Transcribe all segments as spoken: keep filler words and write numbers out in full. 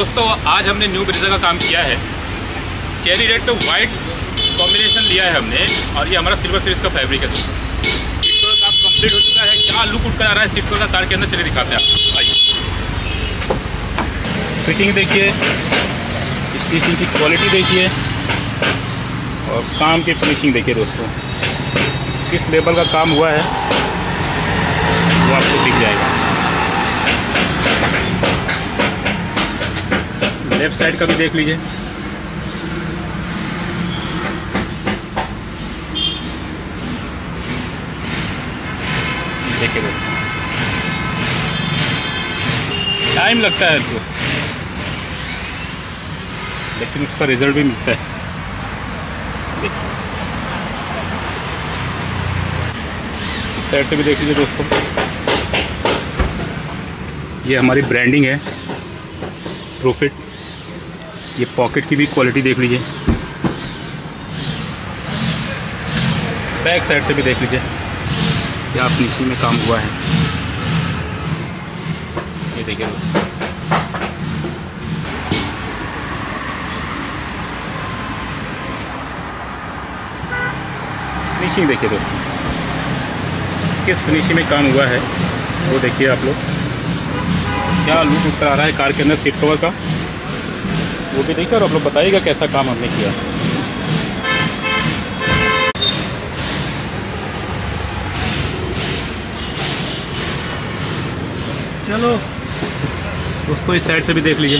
दोस्तों आज हमने न्यू ब्रेजा का काम किया है। चेरी रेड तो वाइट कॉम्बिनेशन लिया है हमने और ये हमारा सिल्वर सीरीज का फैब्रिक है। दोस्तों सीट कवर का काम कंप्लीट हो चुका है। क्या लुक उठ कर आ रहा है सीट कवर का कार के अंदर, चलिए दिखाते हैं आपको। आइए, फिटिंग देखिए, स्टिचिंग की क्वालिटी देखिए और काम की फिनिशिंग देखिए। दोस्तों किस लेवल का काम हुआ है वो आपको दिख जाएगा। लेफ्ट साइड का भी देख लीजिए। देखिए दोस्तों, टाइम लगता है दोस्तों, लेकिन उसका रिजल्ट भी मिलता है। देखिए इस साइड से भी देख लीजिए दोस्तों, ये हमारी ब्रांडिंग है ट्रूफिट। ये पॉकेट की भी क्वालिटी देख लीजिए। बैक साइड से भी देख लीजिए क्या फिनिशिंग में काम हुआ है। ये देखिए दोस्तों, फिनिशिंग देखिए दोस्तों, किस फिनिशिंग में काम हुआ है वो देखिए आप लोग। क्या लुक उतर आ रहा है कार के अंदर सीट कवर का, वो भी देखिए और आप लोग बताइएगा कैसा काम हमने किया। चलो दोस्तों इस साइड से भी देख लीजिए।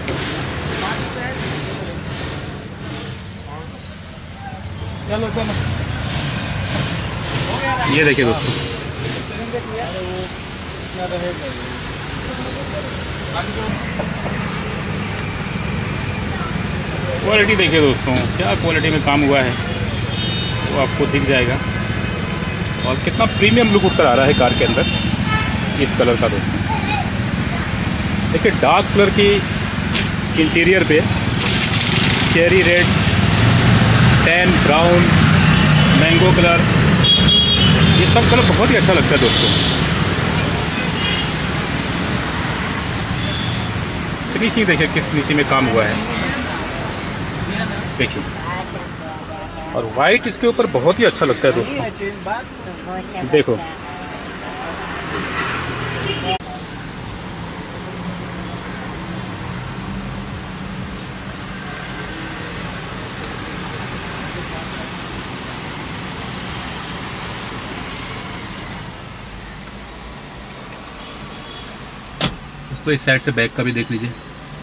चलो चलो ये देखिए दोस्तों, क्वालिटी देखिए दोस्तों, क्या क्वालिटी में काम हुआ है वो आपको दिख जाएगा। और कितना प्रीमियम लुक उतर आ रहा है कार के अंदर इस कलर का। दोस्तों देखिए डार्क कलर की इंटीरियर पे cherry red, tan brown, mango colour, ये सब कलर बहुत ही अच्छा लगता है दोस्तों। फिनिशिंग देखिए किस फिनिशिंग में काम हुआ है देखिए। और वाइट इसके ऊपर बहुत ही अच्छा लगता है दोस्तों। देखो उसको इस साइड से बैक का भी देख लीजिए।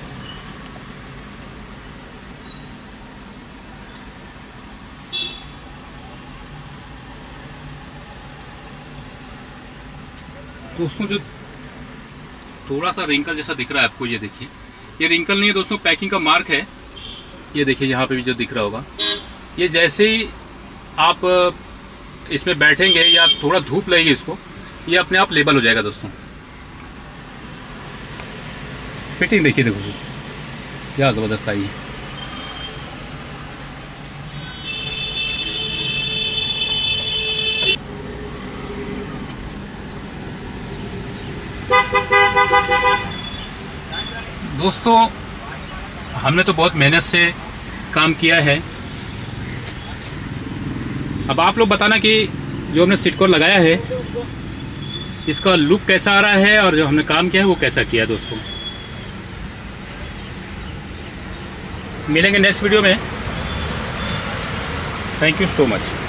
दोस्तों जो थोड़ा सा रिंकल जैसा दिख रहा है आपको, ये देखिए, ये रिंकल नहीं है दोस्तों, पैकिंग का मार्क है। ये देखिए यहाँ पे भी जो दिख रहा होगा, ये जैसे ही आप इसमें बैठेंगे या थोड़ा धूप लगेगी इसको, ये अपने आप लेबल हो जाएगा दोस्तों। फिटिंग देखिए, देखो क्या ज़बरदस्त आई है। दोस्तों हमने तो बहुत मेहनत से काम किया है। अब आप लोग बताना कि जो हमने सीट कवर लगाया है इसका लुक कैसा आ रहा है और जो हमने काम किया है वो कैसा किया। दोस्तों मिलेंगे नेक्स्ट वीडियो में। Thank you so much.